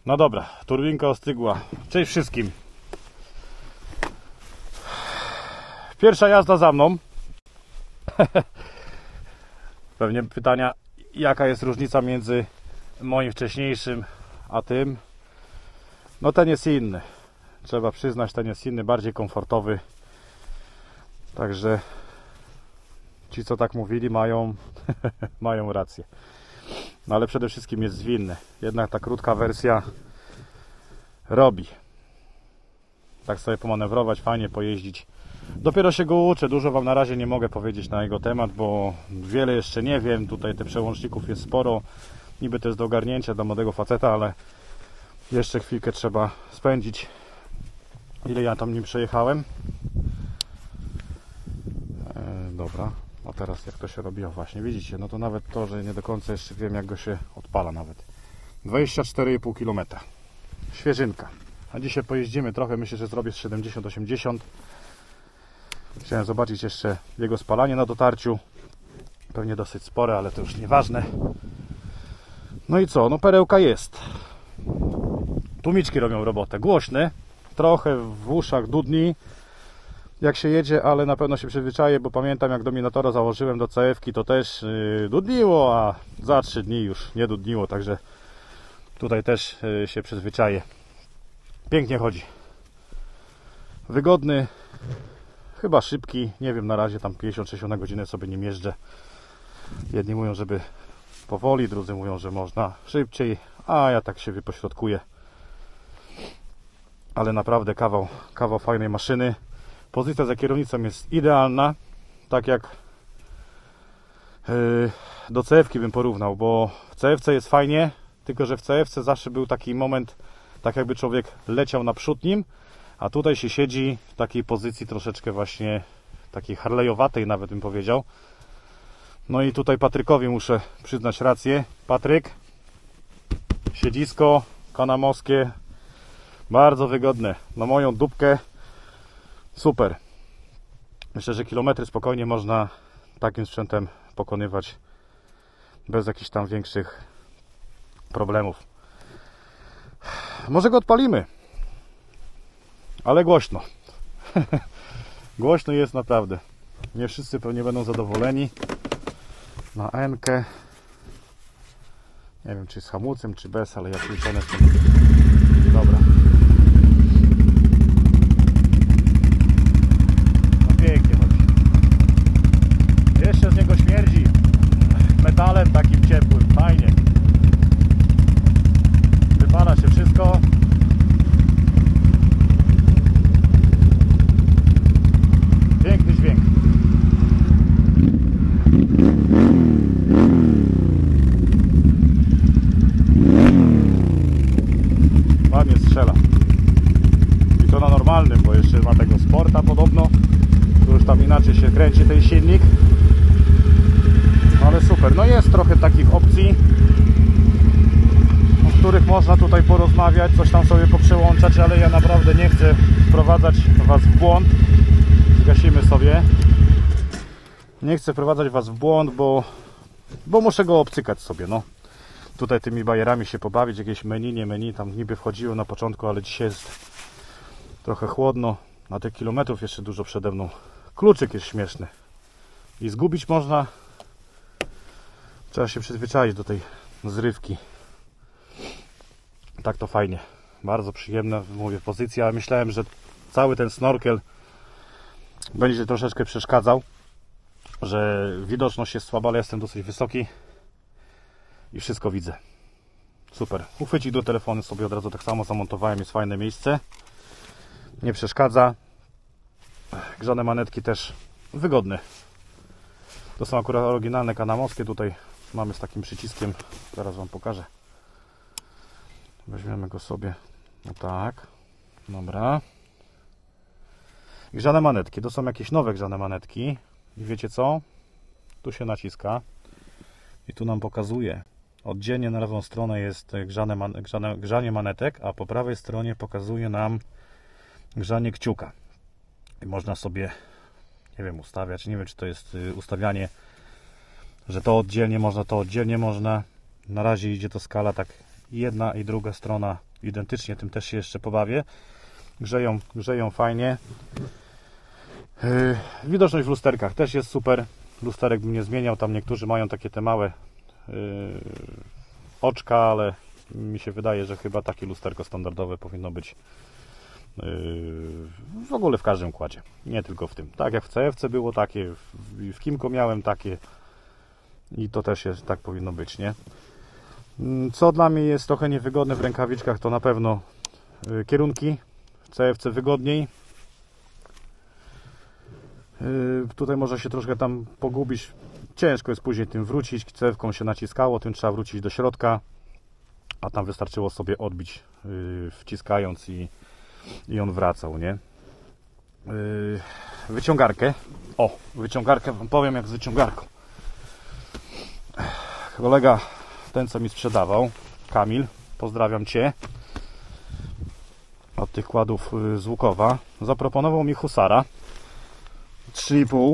No dobra, turbinka ostygła. Cześć wszystkim. Pierwsza jazda za mną. Pewnie pytania, jaka jest różnica między moim wcześniejszym a tym. No ten jest inny. Trzeba przyznać, ten jest inny, bardziej komfortowy. Także ci, co tak mówili, mają rację. No ale przede wszystkim jest zwinny. Jednak ta krótka wersja robi. Tak sobie pomanewrować, fajnie pojeździć. Dopiero się go uczę. Dużo Wam na razie nie mogę powiedzieć na jego temat, bo wiele jeszcze nie wiem. Tutaj tych przełączników jest sporo. Niby to jest do ogarnięcia dla młodego faceta, ale jeszcze chwilkę trzeba spędzić. Ile ja tam nim przejechałem? Dobra. A teraz jak to się robi? O właśnie, widzicie, no to nawet to, że nie do końca jeszcze wiem, jak go się odpala nawet. 24,5 km. Świeżynka. A dzisiaj pojeździmy trochę, myślę, że zrobię z 70-80. Chciałem zobaczyć jeszcze jego spalanie na dotarciu. Pewnie dosyć spore, ale to już nieważne. No i co? No perełka jest. Tłumiczki robią robotę. Głośne. Trochę w uszach dudni, jak się jedzie, ale na pewno się przyzwyczaję, bo pamiętam, jak Dominatora założyłem do CF-ki, to też dudniło, a za 3 dni już nie dudniło, także tutaj też się przyzwyczaję. Pięknie chodzi. Wygodny, chyba szybki, nie wiem, na razie tam 56 na godzinę sobie nim jeżdżę. Jedni mówią, żeby powoli, drudzy mówią, że można szybciej, a ja tak się wypośrodkuję. Ale naprawdę kawał fajnej maszyny. Pozycja za kierownicą jest idealna, tak jak do CF-ki bym porównał, bo w CF-ce jest fajnie, tylko że w CF-ce zawsze był taki moment, tak jakby człowiek leciał naprzód nim, a tutaj się siedzi w takiej pozycji troszeczkę właśnie takiej harlejowatej nawet bym powiedział. No i tutaj Patrykowi muszę przyznać rację. Patryk, siedzisko kanamowskie, bardzo wygodne, na moją dupkę super. Myślę, że kilometry spokojnie można takim sprzętem pokonywać bez jakichś tam większych problemów. Może go odpalimy, ale głośno. Głośno jest naprawdę. Nie wszyscy pewnie będą zadowoleni. Na N-kę. Nie wiem, czy z hamulcem, czy bez, ale ja ćwiczone jestem. Dobra. Pięknie chodzi. Jeszcze z niego śmierdzi metalem takim ciepłym, fajnie. Wypala się wszystko. Piękny dźwięk. Ładnie strzela. I to na normalnym, bo jeszcze ma tego sporta podobno. Tu już tam inaczej się kręci ten silnik. No ale super. No jest trochę takich opcji, o których można tutaj porozmawiać, coś tam sobie poprzełączać, ale ja naprawdę nie chcę wprowadzać Was w błąd. Zgasimy sobie. Nie chcę wprowadzać Was w błąd, bo muszę go obcykać sobie, no. Tutaj tymi bajerami się pobawić, jakieś menu, nie menu, tam niby wchodziło na początku, ale dzisiaj jest trochę chłodno. Na tych kilometrów jeszcze dużo przede mną. Kluczyk jest śmieszny. I zgubić można. Trzeba się przyzwyczaić do tej zrywki. Tak to fajnie. Bardzo przyjemna, mówię, pozycja. Myślałem, że cały ten snorkel będzie troszeczkę przeszkadzał. Że widoczność jest słaba, ale jestem dosyć wysoki. I wszystko widzę. Super. Uchwycik do telefonu sobie od razu tak samo zamontowałem. Jest fajne miejsce. Nie przeszkadza. Grzane manetki też wygodne. To są akurat oryginalne kanamowskie. Tutaj mamy z takim przyciskiem. Zaraz Wam pokażę. Weźmiemy go sobie. No tak. Dobra. Grzane manetki. To są jakieś nowe grzane manetki. I wiecie co? Tu się naciska. I tu nam pokazuje. Oddzielnie na lewą stronę jest grzanie manetek, a po prawej stronie pokazuje nam grzanie kciuka. I można sobie, nie wiem, ustawiać. Nie wiem, czy to jest ustawianie, że to oddzielnie można. Na razie idzie to skala tak jedna i druga strona identycznie, tym też się jeszcze pobawię. Grzeją fajnie. Widoczność w lusterkach też jest super. Lusterek bym nie zmieniał, tam niektórzy mają takie te małe oczka, ale mi się wydaje, że chyba takie lusterko standardowe powinno być w ogóle w każdym kładzie, nie tylko w tym. Tak jak w CFC było takie, w Kimco miałem takie i to też jest, tak powinno być, nie? Co dla mnie jest trochę niewygodne w rękawiczkach, to na pewno kierunki. W CFC wygodniej. Tutaj może się troszkę tam pogubić. Ciężko jest później tym wrócić. CF-ką się naciskało, tym trzeba wrócić do środka, a tam wystarczyło sobie odbić wciskając i on wracał, nie? Wyciągarkę. O, wyciągarkę wam powiem jak z wyciągarką. Kolega, ten co mi sprzedawał, Kamil, pozdrawiam Cię, od tych kładów z Łukowa, zaproponował mi Husara 3,5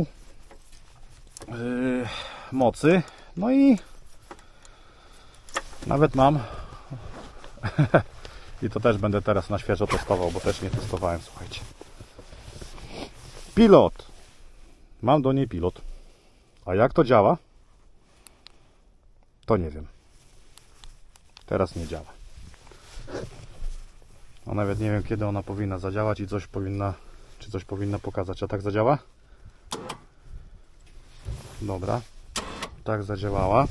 mocy, no i nawet mam i to też będę teraz na świeżo testował, bo też nie testowałem, słuchajcie. Pilot, mam do niej pilot, a jak to działa, to nie wiem. Teraz nie działa. A nawet nie wiem, kiedy ona powinna zadziałać i czy coś powinna pokazać. A tak zadziała? Dobra. Tak zadziałała.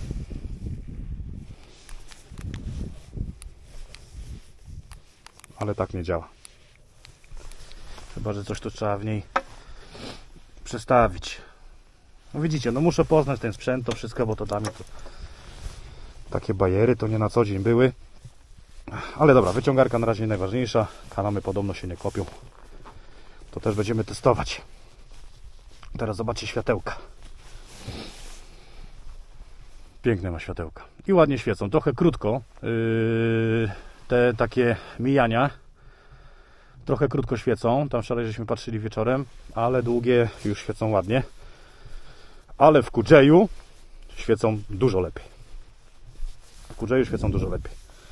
Ale tak nie działa. Chyba że coś tu trzeba w niej przestawić. No widzicie, no muszę poznać ten sprzęt, to wszystko, bo to dla mnie to takie bajery to nie na co dzień były. Ale dobra, wyciągarka na razie nie najważniejsza. Kanamy podobno się nie kopią. To też będziemy testować. Teraz zobaczcie światełka. Piękne ma światełka. I ładnie świecą. Trochę krótko. Te takie mijania trochę krótko świecą. Tam wczoraj żeśmy patrzyli wieczorem, ale długie już świecą ładnie. Ale w Kujeju świecą dużo lepiej. W Kujeju świecą dużo lepiej.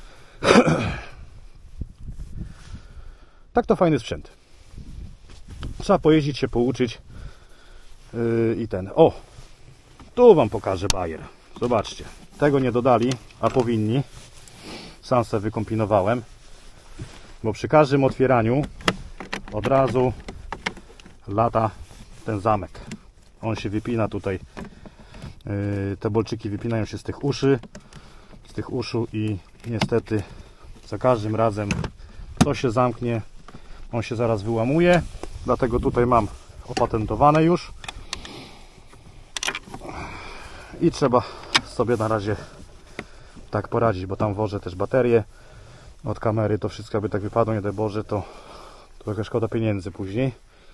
Tak to fajny sprzęt. Trzeba pojeździć się, pouczyć i ten. O! Tu wam pokażę bajer. Zobaczcie. Tego nie dodali, a powinni. Sam sobie wykombinowałem. Bo przy każdym otwieraniu od razu lata ten zamek. On się wypina tutaj. Te bolczyki wypinają się z tych uszy. Z tych uszu i niestety za każdym razem to się zamknie. On się zaraz wyłamuje. Dlatego tutaj mam opatentowane już. I trzeba sobie na razie tak poradzić, bo tam wożę też baterie od kamery, to wszystko by tak wypadło, nie daj Boże, to trochę szkoda pieniędzy później.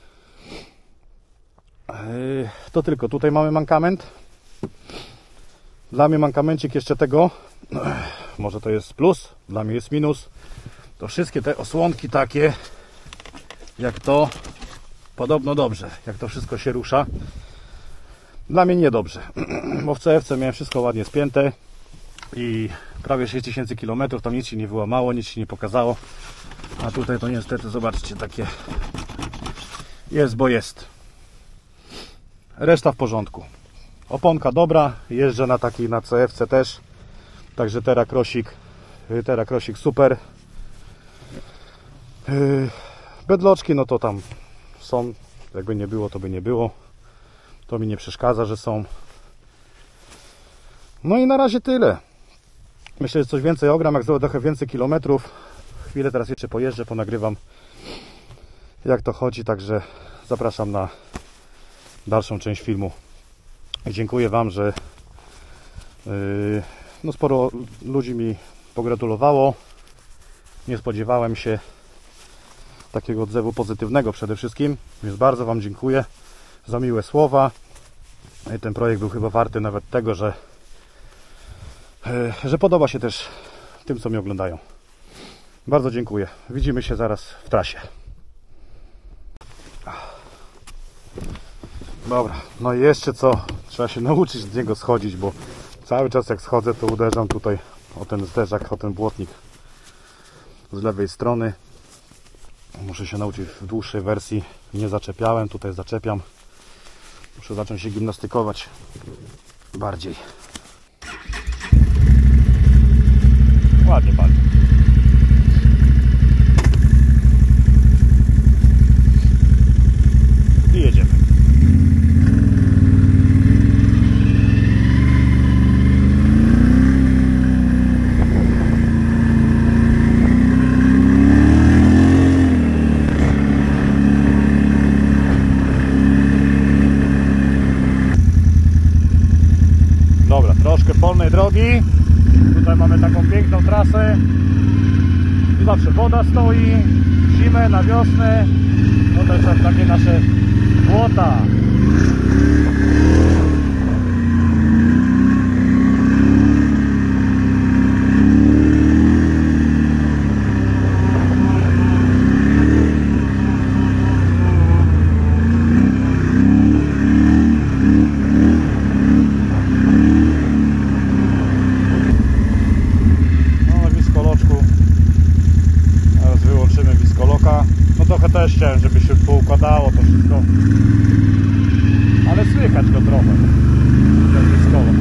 To tylko tutaj mamy mankament. Dla mnie mankamencik jeszcze tego, może to jest plus, dla mnie jest minus. To wszystkie te osłonki takie, jak to, podobno dobrze, jak to wszystko się rusza. Dla mnie niedobrze, bo w CFC miałem wszystko ładnie spięte i prawie 6000 km, tam nic się nie wyłamało, nic się nie pokazało, a tutaj to niestety, zobaczcie, takie jest, bo jest. Reszta w porządku. Oponka dobra, jeżdżę na takiej, na CFC też, także Terrakrosik super. Bedloczki, no to tam są, jakby nie było, to by nie było. To mi nie przeszkadza, że są. No i na razie tyle. Myślę, że coś więcej ogram, jak zrobię trochę więcej kilometrów. Chwilę teraz jeszcze pojeżdżę, ponagrywam jak to chodzi, także zapraszam na dalszą część filmu. Dziękuję Wam, że no sporo ludzi mi pogratulowało. Nie spodziewałem się takiego odzewu pozytywnego przede wszystkim, więc bardzo Wam dziękuję za miłe słowa. Ten projekt był chyba warty nawet tego, że podoba się też tym, co mnie oglądają. Bardzo dziękuję. Widzimy się zaraz w trasie. Dobra, no i jeszcze co? Trzeba się nauczyć z niego schodzić, bo cały czas jak schodzę, to uderzam tutaj o ten zderzak, o ten błotnik. z lewej strony. Muszę się nauczyć w dłuższej wersji. Nie zaczepiałem, tutaj zaczepiam. Muszę zacząć się gimnastykować bardziej. Ładnie pali. I jedziemy. Dobra, troszkę polnej drogi. Tutaj mamy taką piękną trasę. Tu zawsze woda stoi. W zimę, na wiosnę. No to są takie nasze błota. No trochę też chciałem, żeby się poukładało to wszystko, ale słychać go trochę, ten dyskolog.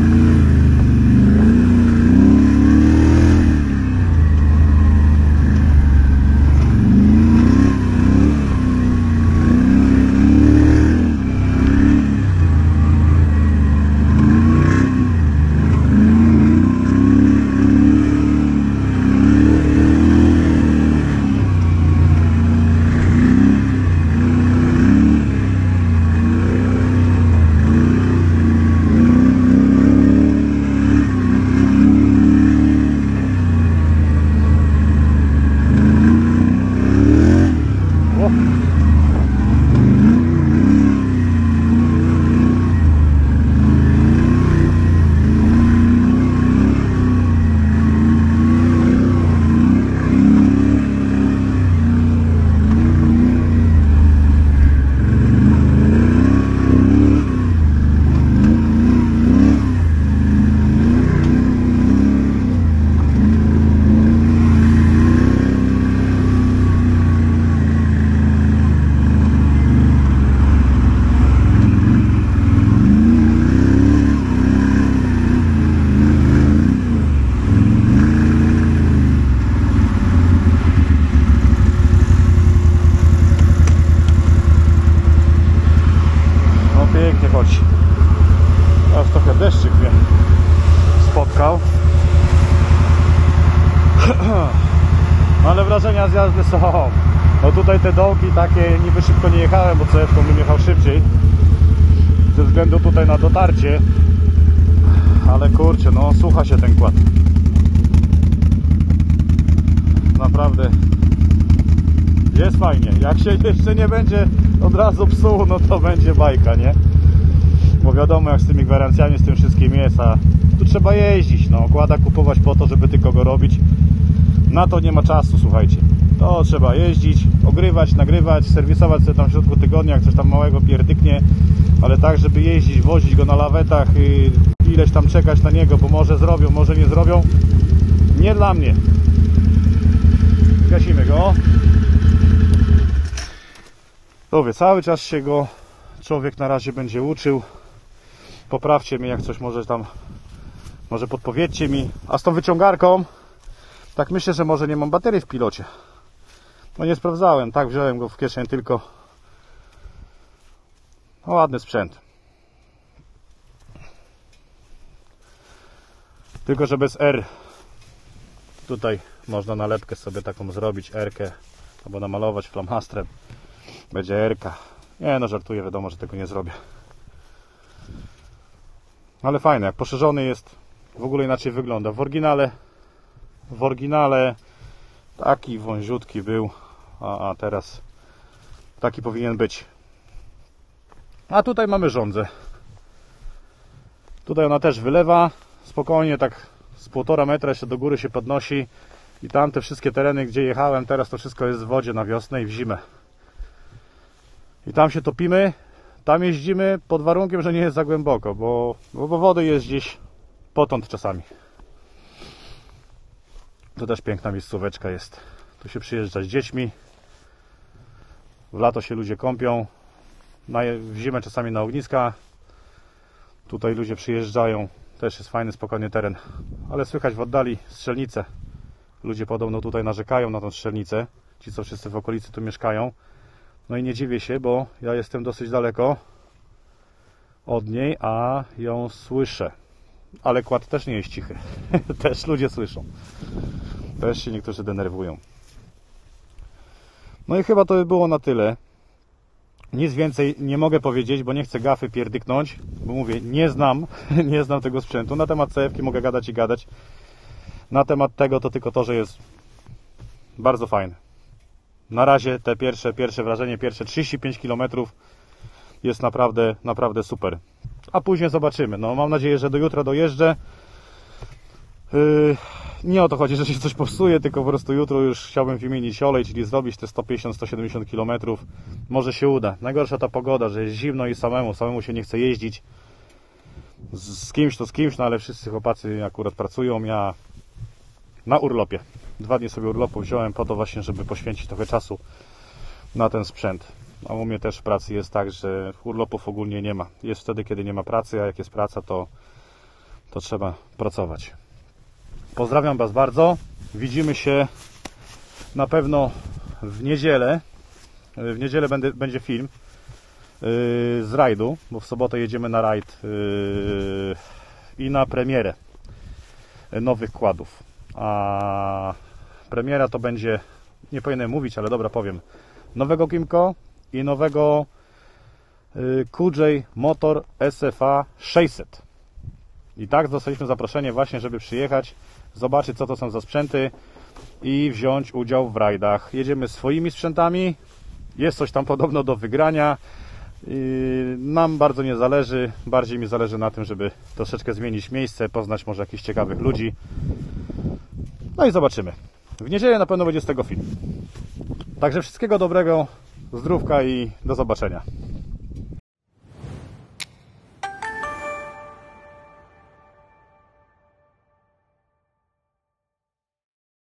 Pięknie chodzi. Teraz trochę deszczyk mnie spotkał. Ale wrażenia z jazdy są. No tutaj te dołki takie, niby szybko nie jechałem, bo CF-ką bym jechał szybciej. Ze względu tutaj na dotarcie. Ale kurczę, no słucha się ten kład. Naprawdę jest fajnie. Jak się jeszcze nie będzie od razu psuł, no to będzie bajka, nie? Bo wiadomo, jak z tymi gwarancjami, z tym wszystkim jest, a tu trzeba jeździć, no, okłada kupować po to, żeby tylko go robić. Na to nie ma czasu, słuchajcie. To trzeba jeździć, ogrywać, nagrywać, serwisować sobie tam w środku tygodnia, jak coś tam małego pierdyknie, ale tak, żeby jeździć, wozić go na lawetach i ileś tam czekać na niego, bo może zrobią, może nie zrobią. Nie dla mnie. Gasimy go. Mówię, cały czas się go człowiek na razie będzie uczył. Poprawcie mnie, jak coś może tam, może podpowiedzcie mi. A z tą wyciągarką, tak myślę, że może nie mam baterii w pilocie. No nie sprawdzałem, tak wziąłem go w kieszeń tylko. No ładny sprzęt. Tylko, że bez R. Tutaj można nalepkę sobie taką zrobić, R-kę, albo namalować flamastrem. Będzie R-ka. Nie no, żartuję, wiadomo, że tego nie zrobię. Ale fajne, jak poszerzony jest, w ogóle inaczej wygląda. W oryginale taki wąziutki był, a teraz taki powinien być. A tutaj mamy żądzę. Tutaj ona też wylewa spokojnie, tak z 1,5 metra jeszcze do góry się podnosi. I tam te wszystkie tereny, gdzie jechałem, teraz to wszystko jest w wodzie na wiosnę i w zimę. I tam się topimy, tam jeździmy pod warunkiem, że nie jest za głęboko, bo wody jest gdzieś potąd czasami. To też piękna miejscóweczka jest. Tu się przyjeżdża z dziećmi. W lato się ludzie kąpią. W zimę czasami na ogniska. Tutaj ludzie przyjeżdżają. Też jest fajny, spokojny teren. Ale słychać w oddali strzelnicę. Ludzie podobno tutaj narzekają na tą strzelnicę. Ci, co wszyscy w okolicy tu mieszkają. No i nie dziwię się, bo ja jestem dosyć daleko od niej, a ją słyszę. Ale kład też nie jest cichy. Też ludzie słyszą. Też się niektórzy denerwują. No i chyba to by było na tyle. Nic więcej nie mogę powiedzieć, bo nie chcę gafy pierdyknąć, bo mówię, nie znam tego sprzętu. Na temat CF-ki mogę gadać i gadać. Na temat tego to tylko to, że jest bardzo fajny. Na razie te pierwsze wrażenie, pierwsze 35 km jest naprawdę super. A później zobaczymy. No, mam nadzieję, że do jutra dojeżdżę. Nie o to chodzi, że się coś popsuje, tylko po prostu jutro już chciałbym wymienić olej, czyli zrobić te 150-170 km. Może się uda. Najgorsza ta pogoda, że jest zimno i samemu się nie chce jeździć. Z kimś to z kimś, no ale wszyscy chłopacy akurat pracują. Ja na urlopie. 2 dni sobie urlopu wziąłem po to właśnie, żeby poświęcić trochę czasu na ten sprzęt. A u mnie też w pracy jest tak, że urlopów ogólnie nie ma. Jest wtedy, kiedy nie ma pracy, a jak jest praca, to trzeba pracować. Pozdrawiam Was bardzo. Widzimy się na pewno w niedzielę. W niedzielę będzie film z rajdu, bo w sobotę jedziemy na rajd i na premierę nowych kładów. A premiera to będzie, nie powinienem mówić, ale dobra, powiem, nowego Kymco i nowego QJ Motor SFA 600. I tak dostaliśmy zaproszenie właśnie, żeby przyjechać, zobaczyć, co to są za sprzęty i wziąć udział w rajdach. Jedziemy swoimi sprzętami, jest coś tam podobno do wygrania. Nam bardzo nie zależy, bardziej mi zależy na tym, żeby troszeczkę zmienić miejsce, poznać może jakichś ciekawych ludzi. No i zobaczymy. W niedzielę na pewno będzie z tego film. Także wszystkiego dobrego, zdrówka i do zobaczenia.